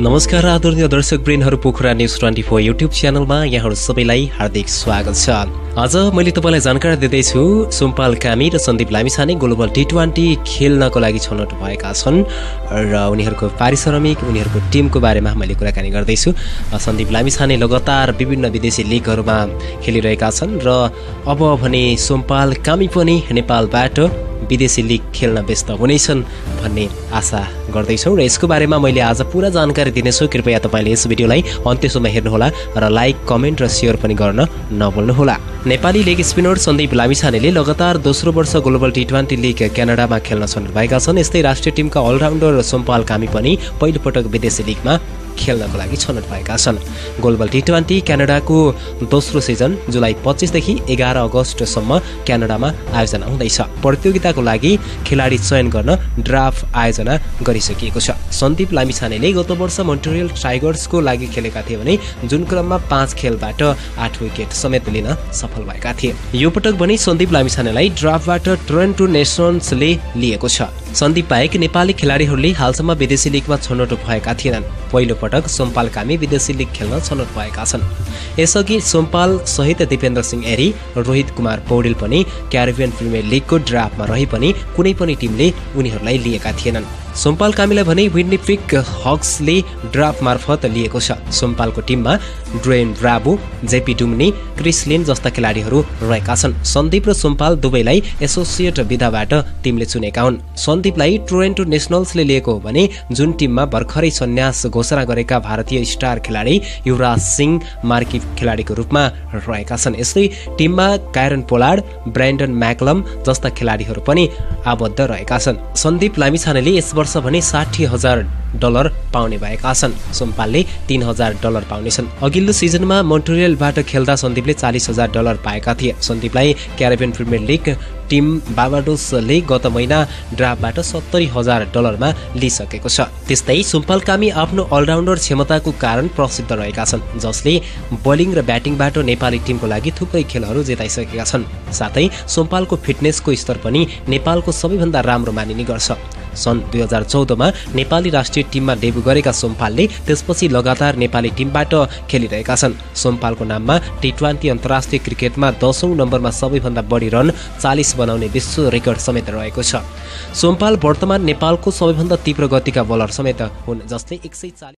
नमस्कार आदरणीय दर्शकवृन्दहरू, Pokhara news 24 YouTube च्यानलमा यहाँहरू सबैलाई हार्दिक स्वागत छ। आज मैले तपाईलाई जानकारी दिँदैछु सोमपाल कामी र सन्दीप लामिछाने ग्लोबल टी20 खेल्नको लागि छनौट भएका छन् र उनीहरूको पारिश्रमिक, उनीहरूको टिमको बारेमा मैले कुराकानी गर्दैछु। सन्दीप लामिछाने लगातार विभिन्न विदेशी लिगहरूमा खेलिरहेका छन् र अब भने सोमपाल कामी पनि नेपालबाट विदेशी लिग खेल्न व्यस्त हुनेछन् भन्ने आशा गर्दैछौँ र यसको बारेमा मैले आज पुरा जानकारी दिनेछु। कृपया तपाईले यस भिडियोलाई अन्त्यसम्म हेर्नुहोला र लाइक, कमेन्ट र सेयर पनि गर्न नभुल्नुहोला। नेपाली लेग स्पिनर सन्दीप लामिछानेले लगातार दोस्रो वर्ष ग्लोबल टी20 लिग क्यानाडामा खेल्न छनौट भएका छन्। यस्तै राष्ट्रिय टिमका अलराउन्डर सोमपाल कामी पनि पहिलोपटक विदेशी लिगमा खेल्नको लागि छनौट भएका छन्। ग्लोबल टी20 क्यानाडाको दोस्रो सिजन जुलाई 25 देखि 11 अगस्तसम्म क्यानाडामा आयोजना हुँदैछ। प्रतियोगिताको लागि खेलाडी चयन गर्न ड्राफ्ट आयोजना गरिसकिएको छ। सन्दीप लामिछानेले गत वर्ष मोन्ट्रियल टाइगर्सको लागि खेलेका थिए भने जुन क्रममा 5 खेलबाट 8 विकेट समेत लिन सफल भएका थिए। यो पटक पनि सन्दीप लामिछानेलाई ड्राफ्टबाट टोरन्टो नेशनल्सले लिएको छ। सन्दीप बाहेक नेपाली खेलाडीहरूले हालसम्म विदेशी लिगमा छनौट भएका थिएनन्। पहिलो पटक सोमपाल कामी विदेशी लिग खेल्न छनौट भएका छन्। यसअघि सोमपाल सहित दिपेन्द्र सिंह एरी, रोहित कुमार पौडेल पनि क्यारिबियन प्रिमियर लिगको ड्राफ्टमा रहे पनि कुनै पनि टिमले उनीहरूलाई लिएका थिएनन्। सोमपाल कामीलाई भने विन्निपेग हक्सले ड्राफ्ट मार्फत लिएको छ। सोमपालको टिममा Dwayne Bravo, JP Duminy, Chris Lynn जस्ता खेलाडीहरू रहेका छन्। सन्दीप र सोमपाल दुवैलाई एसोसिएट विधाबाट टिमले चुनेका हुन्। सन्दीपलाई टोरन्टो नेशनल्सले लिएको हो भने जुन टिममा भर्खरै सन्यास घोषणा गरेका भारतीय स्टार खेलाडी युवराज सिंह मार्की खेलाडीको रूपमा रहेका छन्। यस्तै टिममा कायरन पोलार्ड, ब्रान्डन म्याकलम जस्ता खेलाडीहरू पनि आबद्ध रहेका छन्। सन्दीप लामिछानेले यस वर्ष भने $60,000 पाउने भएका छन्। सोमपालले $3,000 पाउनेछन्। अघिल्लो सिजनमा मोन्ट्रियलबाट खेल्दा सन्दीपले $40,000 पाएका थिए। सन्दीपलाई क्यारिबियन प्रिमियर लिग टिम बार्बाडोसले गत महिना ड्राफ्टबाट $70,000 मा लिइसकेको छ। त्यस्तै सोमपाल कामी आफ्नो अलराउन्डर क्षमताको कारण प्रसिद्ध रहेका छन्, जसले बोलिङ र ब्याटिङबाट नेपाली टिमको लागि थुप्रै खेलहरू जिताइसकेका छन्। साथै सोमपालको फिटनेसको स्तर पनि नेपालको सबैभन्दा राम्रो मानिने गर्छ। सन् 2014 मा नेपाली राष्ट्रिय टिममा डेब्यु गरेका सोमपालले त्यसपछि लगातार नेपाली टिमबाट खेलिरहेका छन्। सोमपालको नाममा टी20 अन्तर्राष्ट्रिय क्रिकेटमा 10औं नम्बरमा सबैभन्दा बढी रन 40 बनाउने विश्व रेकर्ड समेत रहेको छ। सोमपाल वर्तमान नेपालको सबैभन्दा तीव्र गतिका बलर समेत हुन्, जसले 140